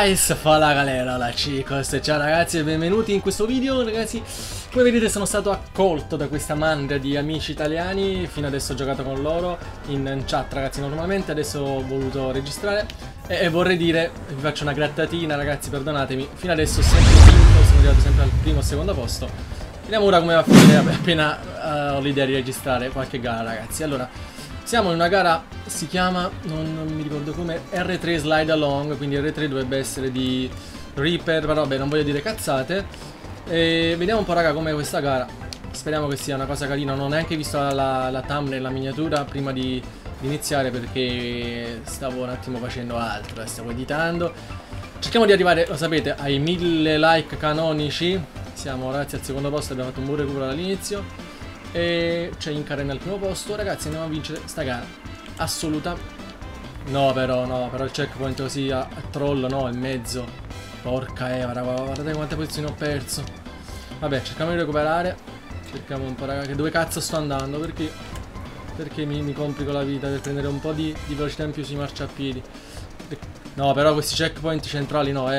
guys, fala galera, la chicos, ciao ragazzi e benvenuti in questo video. Ragazzi, come vedete sono stato accolto da questa mandria di amici italiani. Fino adesso ho giocato con loro in chat ragazzi normalmente, adesso ho voluto registrare e vorrei dire, vi faccio una grattatina ragazzi, perdonatemi. Fino adesso ho sempre vinto, sono arrivato sempre al primo o secondo posto. Vediamo ora come va a finire appena ho l'idea di registrare qualche gara ragazzi. Allora, siamo in una gara, si chiama, non mi ricordo come, R3 Slide Along, quindi R3 dovrebbe essere di Reaper, però vabbè non voglio dire cazzate. E vediamo un po' raga com'è questa gara, speriamo che sia una cosa carina. Non ho neanche visto la thumbnail, la miniatura prima di iniziare perché stavo un attimo facendo altro, stavo editando. Cerchiamo di arrivare, lo sapete, ai 1000 like canonici. Siamo ragazzi al secondo posto, abbiamo fatto un buon recupero dall'inizio. E c'è Inkaren al primo posto. Ragazzi andiamo a vincere sta gara assoluta. No però il checkpoint così a troll, no, in mezzo. Porca Eva, guardate quante posizioni ho perso. Vabbè, cerchiamo di recuperare. Cerchiamo un po' ragazzi, dove cazzo sto andando? Perché mi complico la vita per prendere un po' di velocità in più sui marciapiedi. No però questi checkpoint centrali no,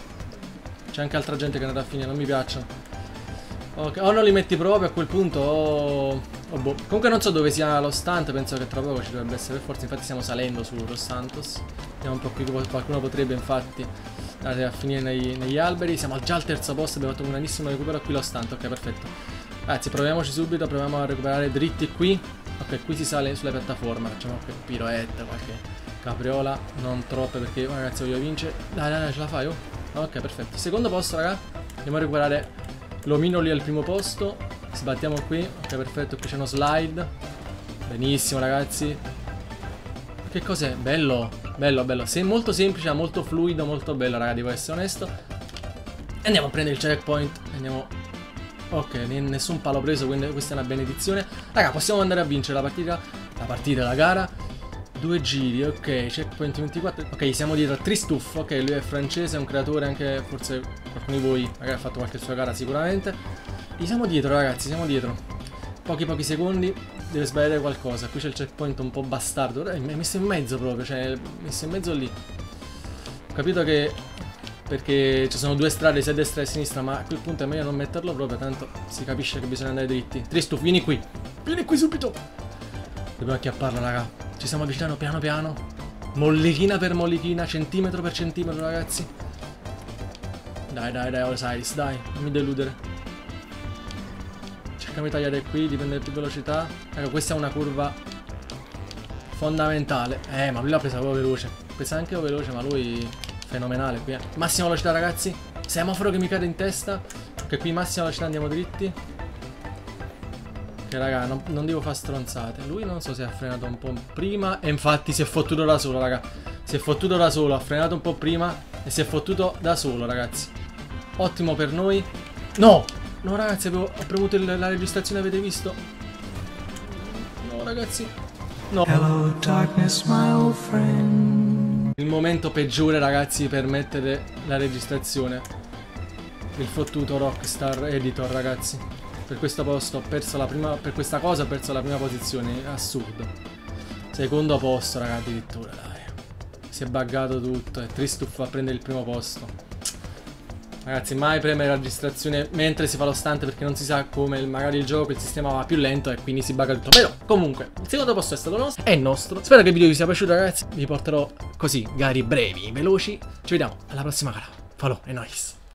c'è anche altra gente che è andata a finire, non mi piacciono. Ok, o non li metti proprio a quel punto o boh. Comunque non so dove sia lo stunt, penso che tra poco ci dovrebbe essere per forza. Infatti stiamo salendo su Los Santos. Vediamo un po' qui, qualcuno potrebbe infatti andare a finire negli alberi. Siamo già al terzo posto, abbiamo fatto un grandissimo recupero. Qui lo stunt, ok perfetto. Ragazzi proviamoci subito, proviamo a recuperare dritti qui. Ok, qui si sale sulla piattaforma, facciamo qualche piroetta, qualche capriola. Non troppe perché ragazzi voglio vincere. Dai, ce la fai? Ok perfetto, secondo posto raga. Andiamo a recuperare l'omino lì al primo posto. Sbattiamo qui. Ok perfetto, qui c'è uno slide. Benissimo ragazzi. Che cos'è? Bello. Bello. Molto semplice, molto fluido, molto bello raga, devo essere onesto. Andiamo a prendere il checkpoint. Andiamo. Ok, nessun palo preso, quindi questa è una benedizione. Raga, possiamo andare a vincere la gara. 2 giri, ok, checkpoint 24. Ok, siamo dietro a Tristuff. Ok, lui è francese, è un creatore, anche forse qualcuno di voi magari ha fatto qualche sua gara sicuramente. Gli siamo dietro ragazzi, siamo dietro. Pochi secondi, deve sbagliare qualcosa. Qui c'è il checkpoint un po' bastardo. Mi è messo in mezzo proprio, cioè messo in mezzo lì. Ho capito che perché ci sono due strade, sia a destra che a sinistra, ma a quel punto è meglio non metterlo proprio, tanto si capisce che bisogna andare dritti. Tristuff, vieni qui subito. Dobbiamo acchiapparlo raga. Ci stiamo avvicinando piano piano. Mollichina per mollichina, centimetro per centimetro ragazzi. Dai Osiris, dai, non mi deludere. Cerchiamo di tagliare qui, di prendere più velocità. Ecco, questa è una curva fondamentale. Ma lui l'ha presa proprio veloce. Presa anche veloce, ma lui fenomenale qui. Massima velocità ragazzi. Semaforo che mi cade in testa. Ok, qui massima velocità, andiamo dritti. Ok raga, non devo fare stronzate. Lui non so se ha frenato un po' prima. E infatti si è fottuto da solo raga. Si è fottuto da solo, ha frenato un po' prima e si è fottuto da solo ragazzi. Ottimo per noi. No ragazzi, ho premuto la registrazione, avete visto? No ragazzi. No. Hello, darkness, my old friend. Il momento peggiore ragazzi per mettere la registrazione. Il fottuto Rockstar Editor ragazzi. Per questo posto ho perso la prima. Per questa cosa ho perso la prima posizione. Assurdo. Secondo posto raga, addirittura dai. Si è buggato tutto. E Tristuff va a prendere il primo posto. Ragazzi, mai premere la registrazione mentre si fa lo stunt, perché non si sa come magari il gioco, il sistema va più lento e quindi si bugga tutto. Però comunque il secondo posto è stato nostro. È nostro. Spero che il video vi sia piaciuto ragazzi. Vi porterò così gare brevi, veloci. Ci vediamo alla prossima gara. Follow e nice.